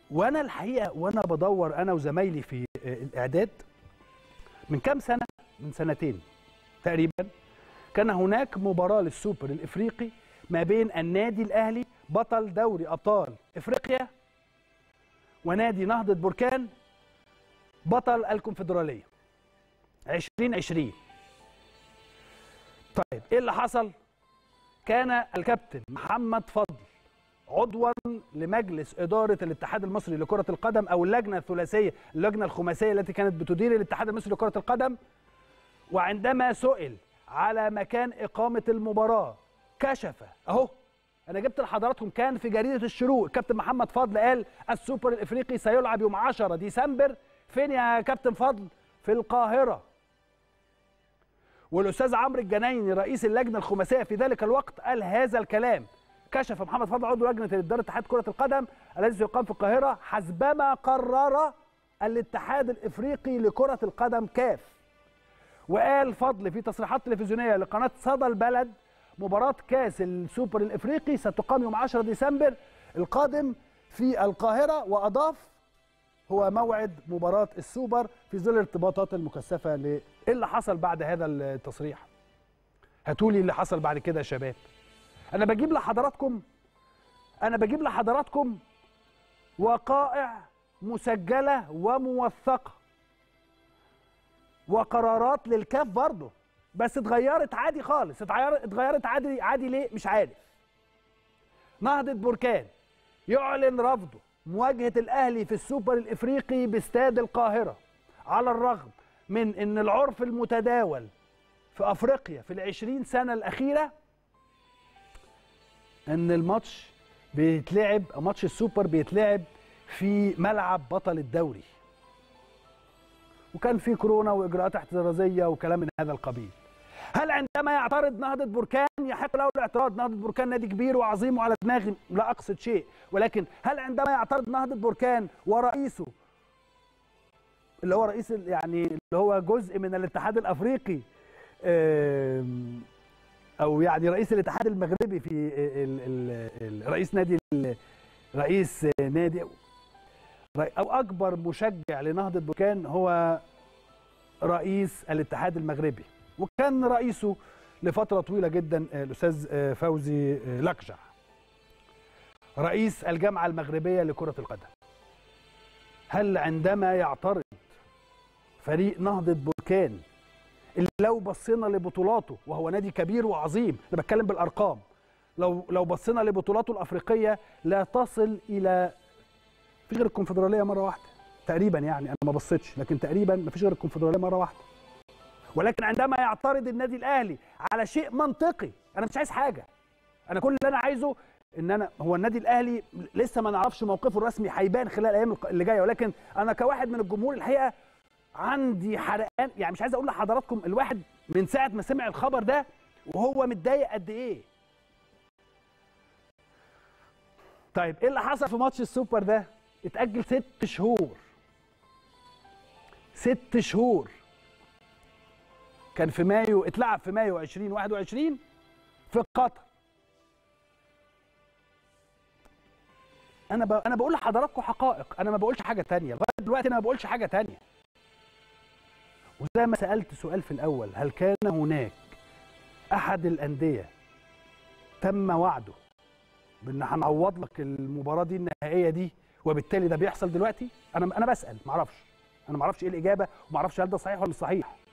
وانا الحقيقه وانا بدور انا وزمايلي في الاعداد من كام سنه، من سنتين تقريبا، كان هناك مباراه للسوبر الافريقي ما بين النادي الاهلي بطل دوري ابطال افريقيا ونادي نهضه بركان بطل الكونفدراليه 2020. طيب ايه اللي حصل؟ كان الكابتن محمد فضل عضوا لمجلس إدارة الاتحاد المصري لكرة القدم أو اللجنة الثلاثية، اللجنة الخماسية التي كانت بتدير الاتحاد المصري لكرة القدم. وعندما سئل على مكان إقامة المباراة كشف، أهو أنا جبت لحضراتكم، كان في جريدة الشروق الكابتن محمد فضل قال السوبر الإفريقي سيلعب يوم 10 ديسمبر. فين يا كابتن فضل؟ في القاهرة. والأستاذ عمرو الجنايني رئيس اللجنة الخماسية في ذلك الوقت قال هذا الكلام. كشف محمد فضل عضو لجنة إدارة اتحاد كرة القدم الذي سيقام في القاهرة حسبما قرر الاتحاد الإفريقي لكرة القدم كاف. وقال فضل في تصريحات تلفزيونية لقناة صدى البلد مباراة كاس السوبر الإفريقي ستقام يوم 10 ديسمبر القادم في القاهرة، وأضاف هو موعد مباراة السوبر في ظل الارتباطات المكثفة. إيه اللي حصل بعد هذا التصريح؟ هاتولي اللي حصل بعد كده يا شباب. أنا بجيب لحضراتكم وقائع مسجلة وموثقة وقرارات للكاف برضه، بس اتغيرت عادي خالص. اتغيرت عادي ليه؟ مش عارف. نهضة بركان يعلن رفضه مواجهة الأهلي في السوبر الإفريقي باستاد القاهرة، على الرغم من أن العرف المتداول في أفريقيا في ال20 سنة الأخيرة ان الماتش بيتلعب، ماتش السوبر بيتلعب في ملعب بطل الدوري، وكان في كورونا واجراءات احترازيه وكلام من هذا القبيل. هل عندما يعترض نهضه بركان يحق له الاعتراض؟ نهضه بركان نادي كبير وعظيم وعلى دماغي، لا اقصد شيء، ولكن هل عندما يعترض نهضه بركان ورئيسه اللي هو رئيس يعني اللي هو جزء من الاتحاد الافريقي او يعني رئيس الاتحاد المغربي في رئيس نادي او اكبر مشجع لنهضه بركان هو رئيس الاتحاد المغربي، وكان رئيسه لفتره طويله جدا الاستاذ فوزي لقجع رئيس الجامعه المغربيه لكره القدم. هل عندما يعترض فريق نهضه بركان اللي لو بصينا لبطولاته وهو نادي كبير وعظيم، انا بتكلم بالارقام، لو بصينا لبطولاته الافريقيه لا تصل الى، مفيش غير الكونفدراليه مره واحده تقريبا، يعني انا ما بصيتش لكن تقريبا مفيش غير الكونفدراليه مره واحده. ولكن عندما يعترض النادي الاهلي على شيء منطقي، انا مش عايز حاجه، انا كل اللي انا عايزه ان هو النادي الاهلي لسه ما نعرفش موقفه الرسمي، هيبان خلال الايام اللي جايه، ولكن انا كواحد من الجمهور الحقيقه عندي حرقان، يعني مش عايز اقول لحضراتكم الواحد من ساعه ما سمع الخبر ده وهو متضايق قد ايه. طيب ايه اللي حصل في ماتش السوبر ده؟ اتأجل 6 شهور. 6 شهور. كان في مايو، اتلعب في مايو 2021 في قطر. انا بقول لحضراتكم حقائق، انا ما بقولش حاجه ثانيه، لغايه دلوقتي انا ما بقولش حاجه ثانيه. وزي ما سألت سؤال في الأول، هل كان هناك أحد الأندية تم وعده بأن هنعوض لك المباراة دي النهائية دي وبالتالي ده بيحصل دلوقتي؟ أنا بسأل، معرفش، أنا معرفش إيه الإجابة ومعرفش هل ده صحيح ولا مش صحيح.